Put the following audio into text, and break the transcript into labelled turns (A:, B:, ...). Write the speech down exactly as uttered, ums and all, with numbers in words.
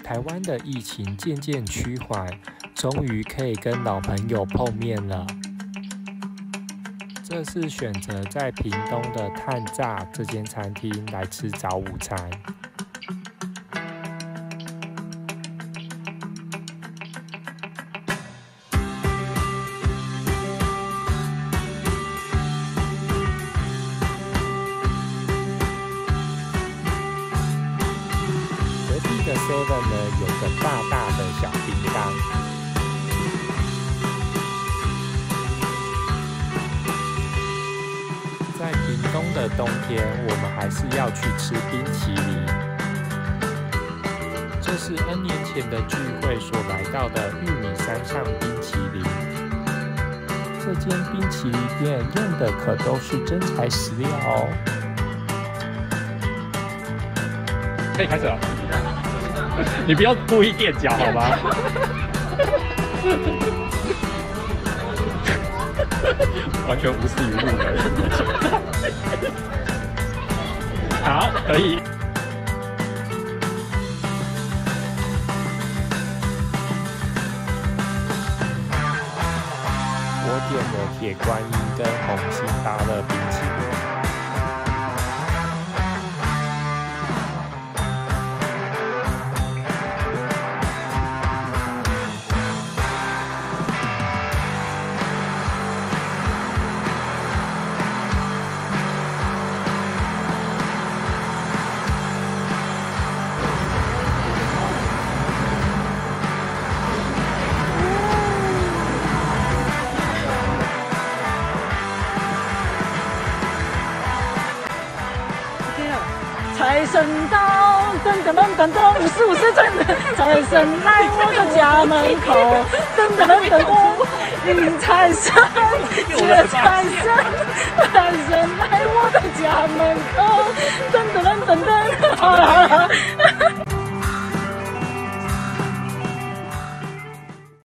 A: 台湾的疫情渐渐趋缓，终于可以跟老朋友碰面了。这次选择在屏东的炭炸这间餐厅来吃早午餐。隔壁的 seven 呢，有个大大的小叮当。在屏东的冬天，我们还是要去吃冰淇淋。这是 N 年前的聚会所来到的玉米山上冰淇淋。这间冰淇淋店用的可都是真材实料哦。
B: 可以开始了，你不要故意垫脚好吗？完全无视于路人。好，可以。
A: 我点了铁观音跟红心芭乐冰淇淋。
C: 财神到，噔噔噔噔噔，五十五十真的，财神来我的家门口，噔噔噔噔噔，迎财神，接财神，财神来我的家门口。